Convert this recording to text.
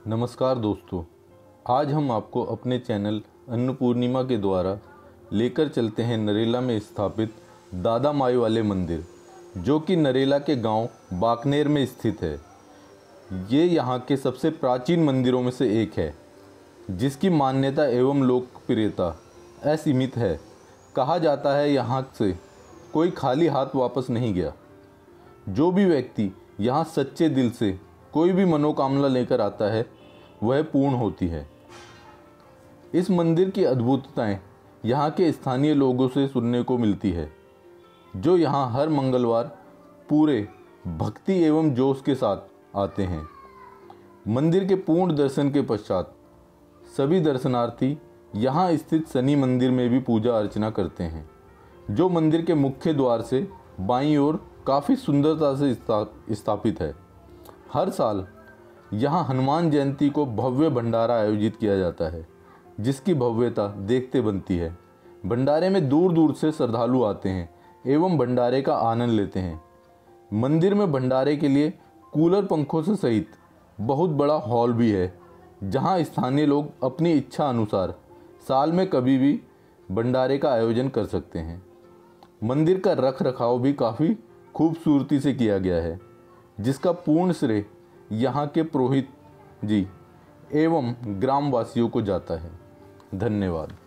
नमस्कार दोस्तों, आज हम आपको अपने चैनल अन्नपूर्णिमा के द्वारा लेकर चलते हैं नरेला में स्थापित दादा माई वाले मंदिर, जो कि नरेला के गांव बाकनेर में स्थित है। ये यहाँ के सबसे प्राचीन मंदिरों में से एक है, जिसकी मान्यता एवं लोकप्रियता असीमित है। कहा जाता है यहाँ से कोई खाली हाथ वापस नहीं गया। जो भी व्यक्ति यहाँ सच्चे दिल से कोई भी मनोकामना लेकर आता है वह पूर्ण होती है। इस मंदिर की अद्भुतताएं यहाँ के स्थानीय लोगों से सुनने को मिलती है, जो यहाँ हर मंगलवार पूरे भक्ति एवं जोश के साथ आते हैं। मंदिर के पूर्ण दर्शन के पश्चात सभी दर्शनार्थी यहाँ स्थित शनि मंदिर में भी पूजा अर्चना करते हैं, जो मंदिर के मुख्य द्वार से बाईं ओर काफ़ी सुंदरता से स्थापित है। हर साल यहाँ हनुमान जयंती को भव्य भंडारा आयोजित किया जाता है, जिसकी भव्यता देखते बनती है। भंडारे में दूर दूर से श्रद्धालु आते हैं एवं भंडारे का आनंद लेते हैं। मंदिर में भंडारे के लिए कूलर पंखों से सहित बहुत बड़ा हॉल भी है, जहाँ स्थानीय लोग अपनी इच्छा अनुसार साल में कभी भी भंडारे का आयोजन कर सकते हैं। मंदिर का रख रखाव भी काफ़ी खूबसूरती से किया गया है, जिसका पूर्ण श्रेय यहाँ के पुरोहित जी एवं ग्रामवासियों को जाता है। धन्यवाद।